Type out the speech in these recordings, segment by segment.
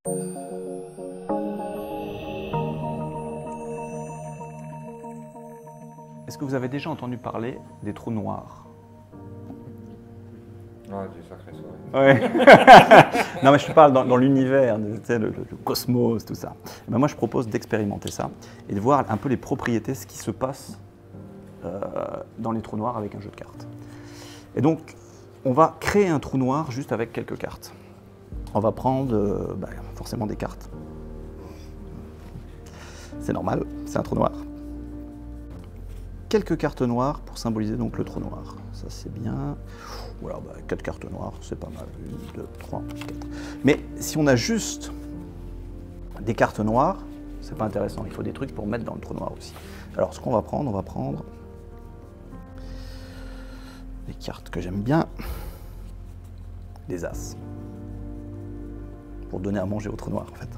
Est-ce que vous avez déjà entendu parler des trous noirs? Ah, des sacrées soirées. Ouais. Non, mais je te parle dans l'univers, tu sais, le cosmos, tout ça. Et ben moi, je propose d'expérimenter ça et de voir un peu les propriétés, ce qui se passe dans les trous noirs avec un jeu de cartes. Et donc, on va créer un trou noir juste avec quelques cartes. On va prendre forcément des cartes. C'est normal, c'est un trou noir. Quelques cartes noires pour symboliser donc le trou noir. Ça c'est bien. Voilà, 4 cartes noires, c'est pas mal. 1, 2, 3, 4. Mais si on a juste des cartes noires, c'est pas intéressant. Il faut des trucs pour mettre dans le trou noir aussi. Alors ce qu'on va prendre, on va prendre des cartes que j'aime bien. Des as. Pour donner à manger au trou noir en fait.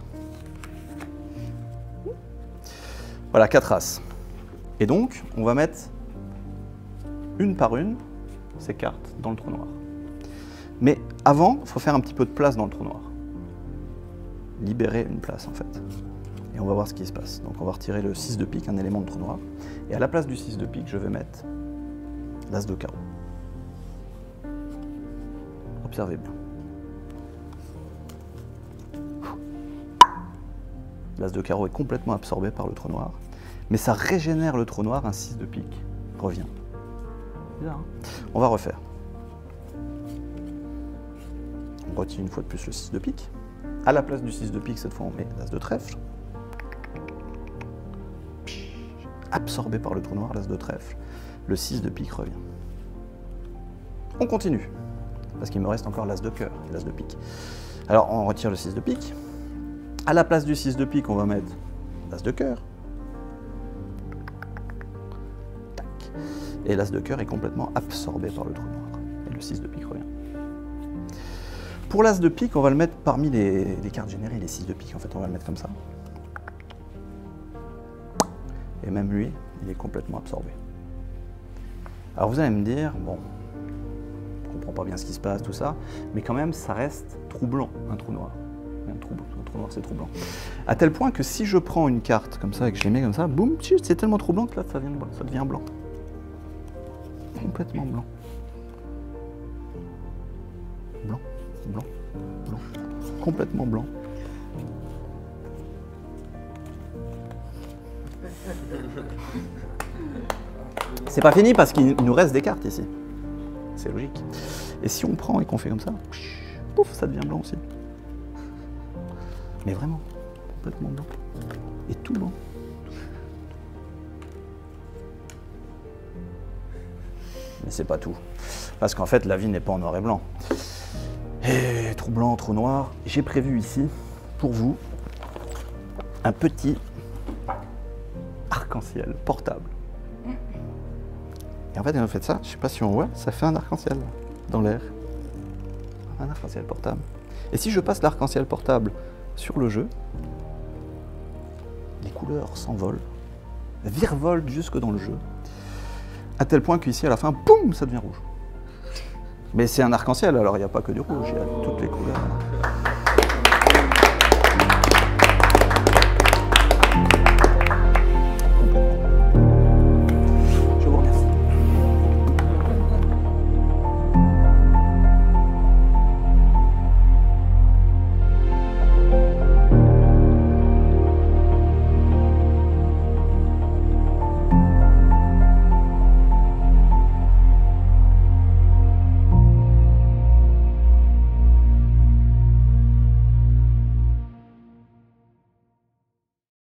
Voilà, 4 as. Et donc, on va mettre une par une ces cartes dans le trou noir. Mais avant, il faut faire un petit peu de place dans le trou noir. Libérer une place en fait. Et on va voir ce qui se passe. Donc on va retirer le 6 de pique, un élément de trou noir. Et à la place du 6 de pique, je vais mettre l'as de carreau. Observez bien. L'as de carreau est complètement absorbé par le trou noir. Mais ça régénère le trou noir, un 6 de pique revient. Bizarre, hein? On va refaire. On retire une fois de plus le 6 de pique. À la place du 6 de pique, cette fois, on met l'as de trèfle. Absorbé par le trou noir, l'as de trèfle. Le 6 de pique revient. On continue, parce qu'il me reste encore l'as de cœur et l'as de pique. Alors, on retire le 6 de pique. À la place du 6 de pique, on va mettre l'as de cœur. Et l'as de cœur est complètement absorbé par le trou noir. Et le 6 de pique revient. Pour l'as de pique, on va le mettre parmi les cartes générées, les 6 de pique. En fait, on va le mettre comme ça. Et même lui, il est complètement absorbé. Alors vous allez me dire, bon, je ne comprends pas bien ce qui se passe, tout ça, mais quand même, ça reste troublant, un trou noir. Un trou noir, c'est troublant. À tel point que si je prends une carte comme ça et que je les mets comme ça, boum, c'est tellement troublant que là, ça devient blanc. Complètement blanc. Blanc, blanc, blanc. Complètement blanc. C'est pas fini parce qu'il nous reste des cartes ici. C'est logique. Et si on prend et qu'on fait comme ça, pouf, ça devient blanc aussi. Mais vraiment, complètement blanc. Et tout blanc. Mais c'est pas tout. Parce qu'en fait, la vie n'est pas en noir et blanc. Et trou blanc, trou noir, j'ai prévu ici, pour vous, un petit arc-en-ciel portable. Et en fait, quand vous faites ça, je sais pas si on voit, ça fait un arc-en-ciel dans l'air. Un arc-en-ciel portable. Et si je passe l'arc-en-ciel portable sur le jeu, les couleurs s'envolent, virevoltent jusque dans le jeu. À tel point qu'ici, à la fin, boum, ça devient rouge. Mais c'est un arc-en-ciel, alors il n'y a pas que du rouge, il y a toutes les couleurs.